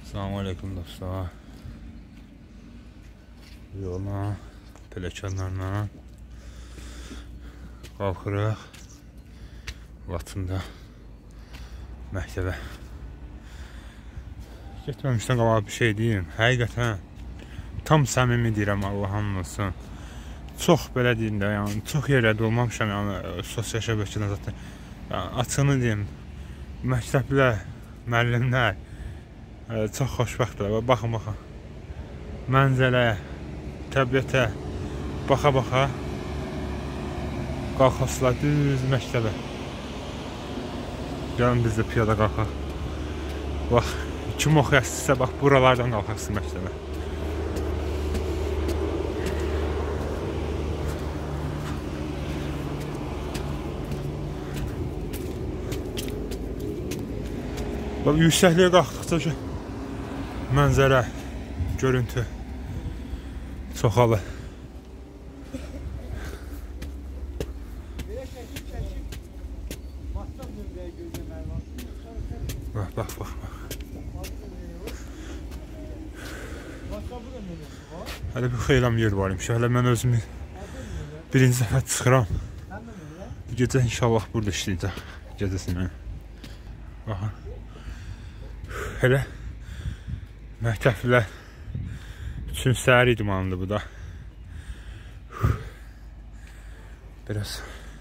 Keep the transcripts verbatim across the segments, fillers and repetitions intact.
Selamünaleyküm dostlar. Yola, piləkənlərlə qalxırıq Laçında məktəbə. Getməmişdən qabağa bir şey deyim. Həqiqətən tam səmimi deyirəm, Allah'ın olsun. Çox belə deyim də, yəni çox yerlərdə olmamışam, yəni sosial şəbəkədən zaten. Yəni, açığını deyim, məktəblər, müəllimlər çox xoşbəxtdirlər. Baxın, baxın. Mənzərəyə, təbiətə baxa-baxa qalxasılar düz məktəbə. Gəlin biz də piyada qalxaq. Bax, kim oxuyasınızsa, bax, buralardan qalxarsın məktəbə. Bax, yüksəkliyə qalxdıqca ki, mənzərə, görüntü çoxalır. Bax, bax, bax, bax. Hələ bir xeylam yer varmış. Hələ mən özümü birinci dəfə çıxıram. Gecə inşallah burada işləyəcək. Gecəsindən. Baxın. Hələ məktəblər üçün səhər idmanıdır bu da. Biraz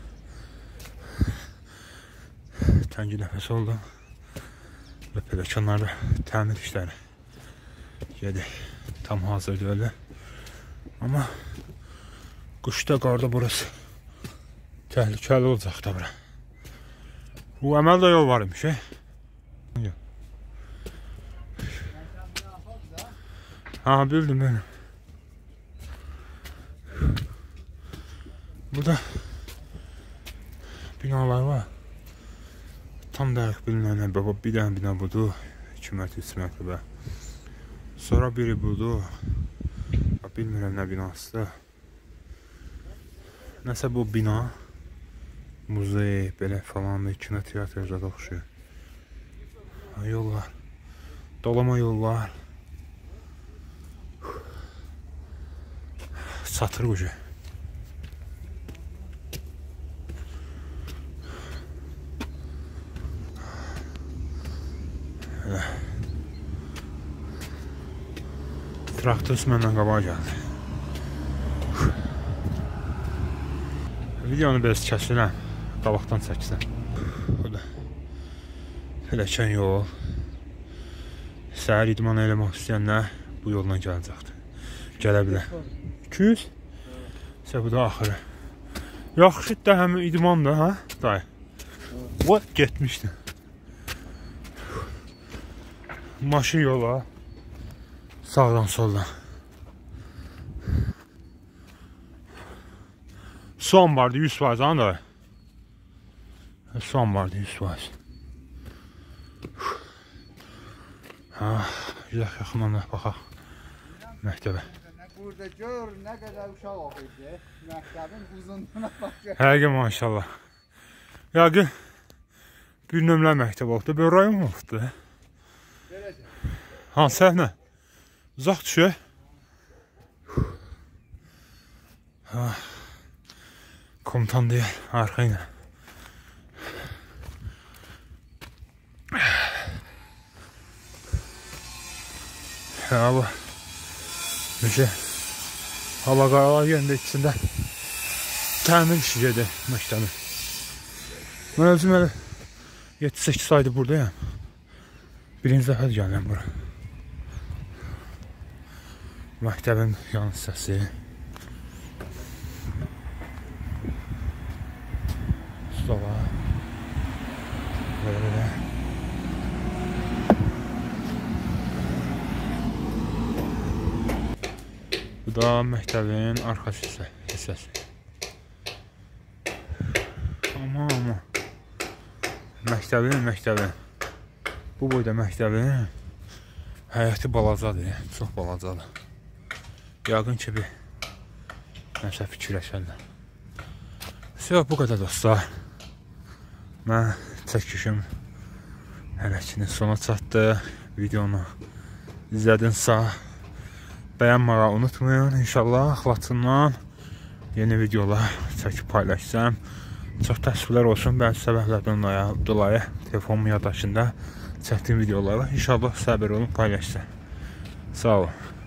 təngi nəfəs oldum. Və piləkənlərdə təmir işləri gedir. Tam hazır deyil. Amma qışda, qarda burası təhlükəli olacaq da bura. Bu əməldə yol var imiş. Ha, bildim ben. Burada binalar var. Tam dəqiq bilinən baba, bir dənə bina budur. iki mərtəbə, üç mərtəbə. Sonra biri budur. Bilmirəm nə binasıdır. Nəsə bu bina muzey, belə falan, kinoteatr zada oxşuyur. Yollar, dolama yollar. Satır ucu. Traktör məndən qabağa gəldi. Videonu biraz kəsiləm, qabaqdan çəksən. Burada piləkən yol. Səhər idman eləmək istəyənlər bu yolla gələcəkdir. Gələ bilər. iki yüz? İsə bu da axırı. Yaxşı da həmin idman da, hə? Dayı. O, getmişdi. Maşın yola. Sağdan, soldan. Son vardı yüz faiz, anı da. Son vardı yüz faiz. Ha, güzel yaxından da baxaq. Məktəbə. Burada gör nə qədər uşaq oxuyur. Məktəbin uzunluğuna baxır. Həqiqi maşallah. Yəqin bir nömrəli məktəb oldu. Bir rayon oldu. Hansı səhnə? Uzaq düşür. Komutan deyil, arxa ilə. Hə, bu. Necə? Hava qaralar yerində içində təmir işi gedir məktəbin. Mən özüm elə yeddi səkkiz aydır buradayım. Birinci dəfə gələm bura. Məktəbin yan hissəsi. Stola. Belə belə. Bu da məktəbin arxa hissəsi. Amma, amma. Məktəbin, məktəbin. Bu boyda məktəbin həyəti balacadır, çox balacadır. Yəqin ki, bir nəsə fikirləşərlər. Yox, bu qədər dostlar. Mən çəkişim hələkinin sona çatdı. Videonu izlədinsə, bəyənməyi unutmayın. İnşallah Laçından yeni videolar çəkib paylaşsam. Çox təəssüflər olsun, bəzi səbəblərdən dolayı telefonumun yaddaşında çəkdiyim videoları. İnşallah səbir olun, paylaşsam. Sağ olun.